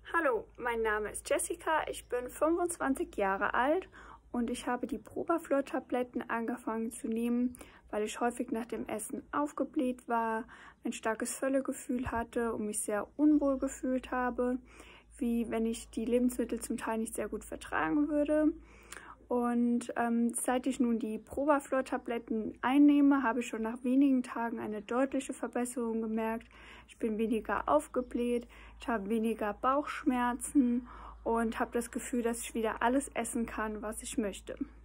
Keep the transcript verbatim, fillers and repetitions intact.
Hallo, mein Name ist Jessica, ich bin fünfundzwanzig Jahre alt und ich habe die Probaflor-Tabletten angefangen zu nehmen, weil ich häufig nach dem Essen aufgebläht war, ein starkes Völlegefühl hatte und mich sehr unwohl gefühlt habe, wie wenn ich die Lebensmittel zum Teil nicht sehr gut vertragen würde. Und ähm, seit ich nun die Probaflor-Tabletten einnehme, habe ich schon nach wenigen Tagen eine deutliche Verbesserung gemerkt. Ich bin weniger aufgebläht, ich habe weniger Bauchschmerzen und habe das Gefühl, dass ich wieder alles essen kann, was ich möchte.